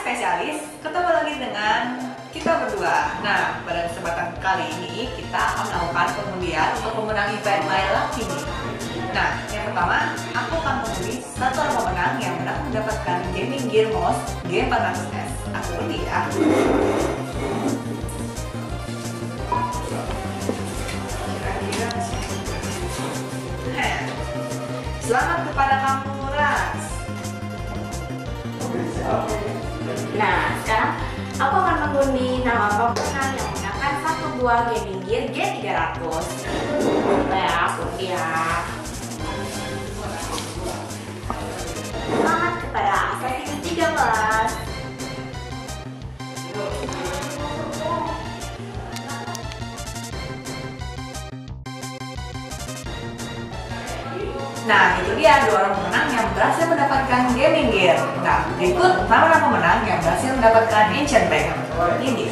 spesialis, ketemu lagi dengan kita berdua. Nah, pada kesempatan kali ini kita akan melakukan pengundian untuk pemenang event My Lucky Me. Nah, yang pertama, aku akan mengundi satu orang pemenang yang benar mendapatkan gaming gear mouse G400S. Aku undi ya. Kira-kira selamat kepada kamu, Ras. Nah, sekarang aku akan mengundi nama pemenang yang menggunakan satu buah gaming gear G300. Ya, undi ya. Selamat kepada Assassin 13. Nah, itu dia dua orang pemenang yang berhasil mendapatkan gaming gear. Nah, berikut 6 orang pemenang yang berhasil mendapatkan Ancient Bag. Ini dia.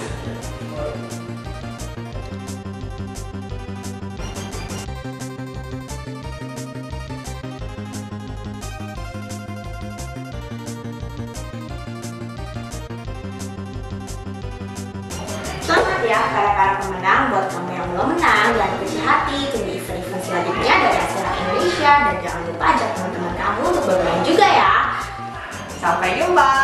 Selamat ya para pemenang. Buat kamu yang belum menang, jangan kecil hati, tunggu event-event selanjutnya dari Asura Indonesia. Dan jangan lupa ajak teman-teman kamu untuk bermain juga ya. Sampai jumpa.